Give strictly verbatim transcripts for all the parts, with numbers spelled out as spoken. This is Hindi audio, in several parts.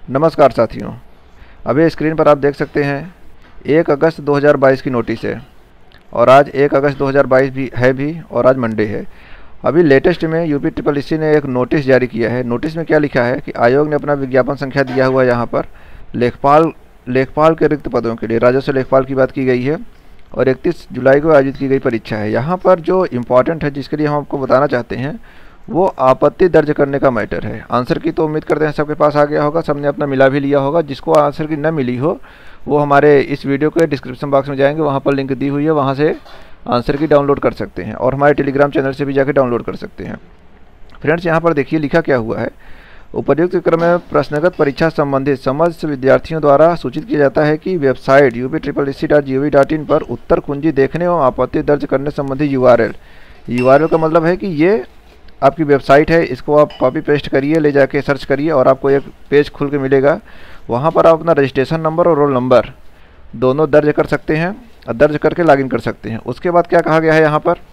नमस्कार साथियों, अभी स्क्रीन पर आप देख सकते हैं एक अगस्त दो हज़ार बाईस की नोटिस है और आज एक अगस्त दो हज़ार बाईस भी है भी और आज मंडे है। अभी लेटेस्ट में यूपी ट्रिपल एससी ने एक नोटिस जारी किया है। नोटिस में क्या लिखा है कि आयोग ने अपना विज्ञापन संख्या दिया हुआ है। यहाँ पर लेखपाल लेखपाल के रिक्त पदों के लिए राजस्व लेखपाल की बात की गई है और इकतीस जुलाई को आयोजित की गई परीक्षा है। यहाँ पर जो इम्पॉर्टेंट है, जिसके लिए हम आपको बताना चाहते हैं, वो आपत्ति दर्ज करने का मैटर है। आंसर की तो उम्मीद करते हैं सबके पास आ गया होगा, सबने अपना मिला भी लिया होगा। जिसको आंसर की न मिली हो वो हमारे इस वीडियो के डिस्क्रिप्शन बॉक्स में जाएंगे, वहाँ पर लिंक दी हुई है, वहाँ से आंसर की डाउनलोड कर सकते हैं और हमारे टेलीग्राम चैनल से भी जाकर डाउनलोड कर सकते हैं। फ्रेंड्स, यहाँ पर देखिए लिखा क्या हुआ है। उपर्युक्त क्रम में प्रश्नगत परीक्षा संबंधित समस्त विद्यार्थियों द्वारा सूचित किया जाता है कि website UP triple S C dot G O V dot in पर उत्तर कुंजी देखने एवं आपत्ति दर्ज करने संबंधी U R L U R L का मतलब है कि ये आपकी वेबसाइट है। इसको आप कॉपी पेस्ट करिए, ले जाके सर्च करिए और आपको एक पेज खुल के मिलेगा। वहाँ पर आप अपना रजिस्ट्रेशन नंबर और रोल नंबर दोनों दर्ज कर सकते हैं और दर्ज करके लॉगिन कर सकते हैं। उसके बाद क्या कहा गया है यहाँ पर,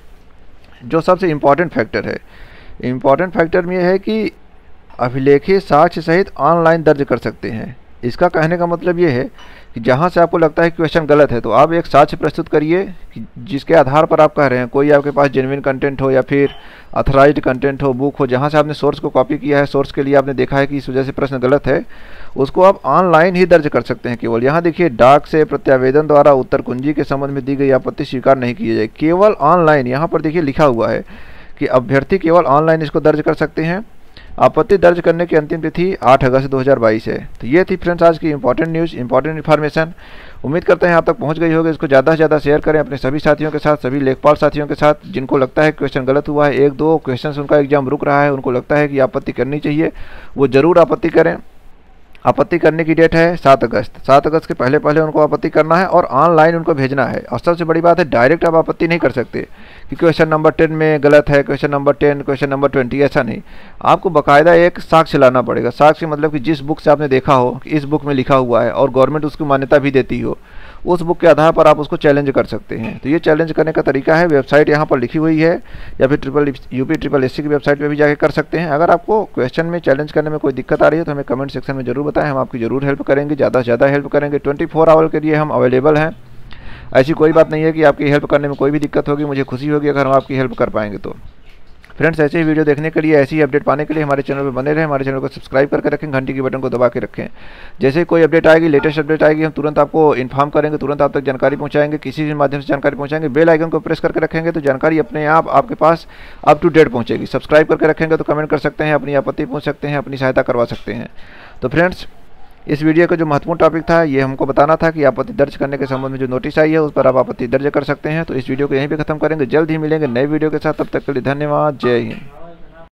जो सबसे इम्पॉर्टेंट फैक्टर है, इम्पॉर्टेंट फैक्टर में यह है कि अभिलेखीय साक्ष्य सहित ऑनलाइन दर्ज कर सकते हैं। इसका कहने का मतलब ये है कि जहाँ से आपको लगता है कि क्वेश्चन गलत है तो आप एक साक्ष्य प्रस्तुत करिए कि जिसके आधार पर आप कह रहे हैं, कोई आपके पास जेन्युइन कंटेंट हो या फिर अथराइज्ड कंटेंट हो, बुक हो, जहाँ से आपने सोर्स को कॉपी किया है, सोर्स के लिए आपने देखा है कि इस वजह से प्रश्न गलत है, उसको आप ऑनलाइन ही दर्ज कर सकते हैं। केवल यहाँ देखिए, डाक से प्रत्यावेदन द्वारा उत्तर कुंजी के संबंध में दी गई आपत्ति स्वीकार नहीं की जाए, केवल ऑनलाइन। यहाँ पर देखिए लिखा हुआ है कि अभ्यर्थी केवल ऑनलाइन इसको दर्ज कर सकते हैं। आपत्ति दर्ज करने की अंतिम तिथि आठ अगस्त दो हज़ार बाईस है। तो ये थी फ्रेंड्स आज की इंपॉर्टेंट न्यूज़, इंपॉर्टेंट इन्फॉर्मेशन। उम्मीद करते हैं आप तक पहुंच गई होगी। इसको ज़्यादा से ज़्यादा शेयर करें अपने सभी साथियों के साथ, सभी लेखपाल साथियों के साथ जिनको लगता है क्वेश्चन गलत हुआ है, एक दो क्वेश्चन उनका एग्जाम रुक रहा है, उनको लगता है कि आपत्ति करनी चाहिए, वो ज़रूर आपत्ति करें। आपत्ति करने की डेट है सात अगस्त। सात अगस्त के पहले पहले उनको आपत्ति करना है और ऑनलाइन उनको भेजना है। और सबसे बड़ी बात है, डायरेक्ट आप आपत्ति नहीं कर सकते कि क्वेश्चन नंबर टेन में गलत है, question number ten, question number twenty, ऐसा नहीं। आपको बाकायदा एक साक्ष्य लाना पड़ेगा। साक्ष्य मतलब कि जिस बुक से आपने देखा हो कि इस बुक में लिखा हुआ है और गवर्नमेंट उसकी मान्यता भी देती हो, उस बुक के आधार पर आप उसको चैलेंज कर सकते हैं। तो ये चैलेंज करने का तरीका है, वेबसाइट यहाँ पर लिखी हुई है, या फिर triple UP triple S C की वेबसाइट पे भी जाके कर सकते हैं। अगर आपको क्वेश्चन में चैलेंज करने में कोई दिक्कत आ रही है तो हमें कमेंट सेक्शन में जरूर बताएं, हम आपकी जरूर हेल्प करेंगे, ज़्यादा से ज़्यादा हेल्प करेंगे। ट्वेंटी फोर आवर के लिए हम अवेलेबल हैं। ऐसी कोई बात नहीं है कि आपकी हेल्प करने में कोई भी दिक्कत होगी। मुझे खुशी होगी अगर हम आपकी हेल्प कर पाएंगे। तो फ्रेंड्स, ऐसे ही वीडियो देखने के लिए, ऐसी ही अपडेट पाने के लिए हमारे चैनल पर बने रहें। हमारे चैनल को सब्सक्राइब करके रखें, घंटी के बटन को दबा के रखें। जैसे ही कोई अपडेट आएगी, लेटेस्ट अपडेट आएगी, हम तुरंत आपको इन्फॉर्म करेंगे, तुरंत आप तक जानकारी पहुंचाएंगे, किसी भी माध्यम से जानकारी पहुंचाएंगे। बेल आइकन को प्रेस करके रखेंगे तो जानकारी अपने आप आपके पास अप टू डेट पहुंचेगी। सब्सक्राइब करके रखेंगे तो कमेंट कर सकते हैं, अपनी आपत्ति पूछ सकते हैं, अपनी सहायता करवा सकते हैं। तो फ्रेंड्स, इस वीडियो का जो महत्वपूर्ण टॉपिक था, ये हमको बताना था कि आपत्ति दर्ज करने के संबंध में जो नोटिस आई है उस पर आप आपत्ति दर्ज कर सकते हैं। तो इस वीडियो को यहीं पे खत्म करेंगे, जल्द ही मिलेंगे नए वीडियो के साथ। तब तक के लिए धन्यवाद, जय हिंद।